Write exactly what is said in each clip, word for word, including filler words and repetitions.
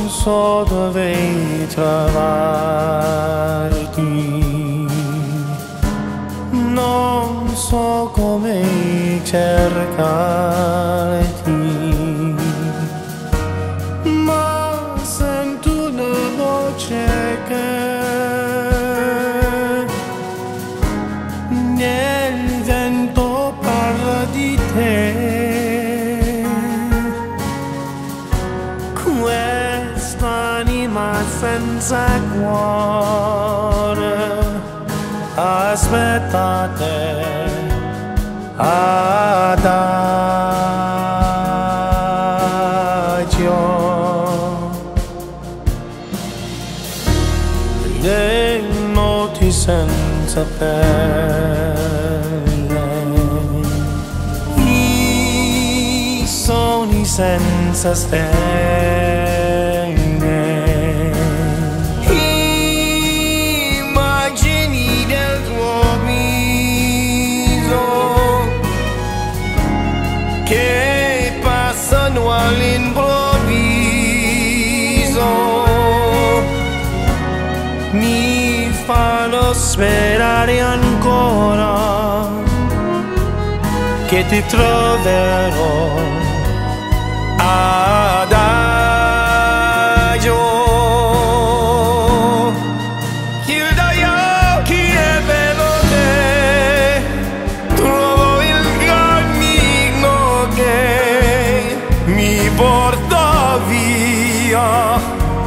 so dove trovarti, non so come cercarti, ma sento una voce che nel vento parla di te. Quest'anima senza cuore aspetta te, adagio. Le noti senza pelle, i sogni senza stelle, immagini del tuo viso che passano all'improvviso, mi fanno sperare ancora che ti troverò adagio. Chiudo gli occhi e vedo te, trovo il cammino che mi porta via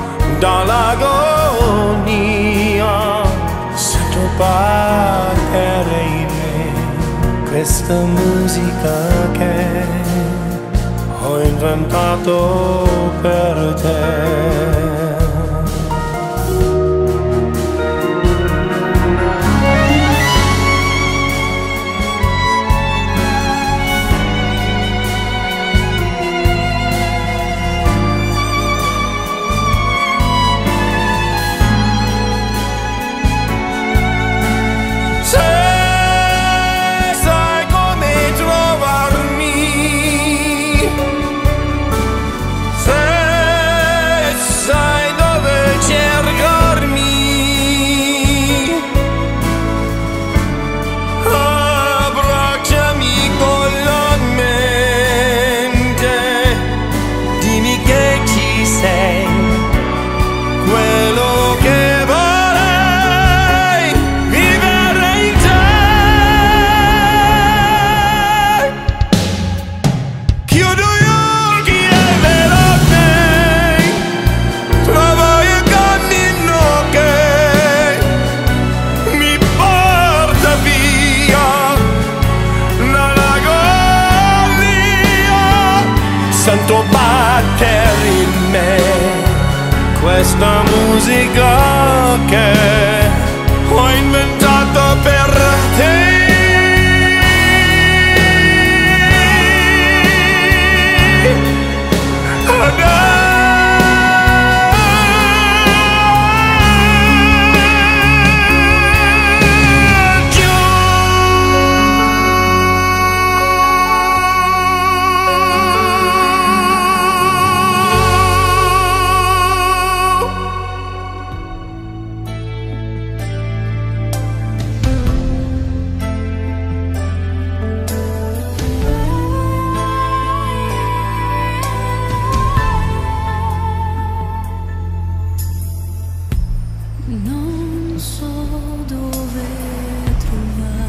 dall'agonia. Sento battere in me questa musica che ho inventato per te. Sento battere in me questa musica che ho inventato per te. Non so dove trovare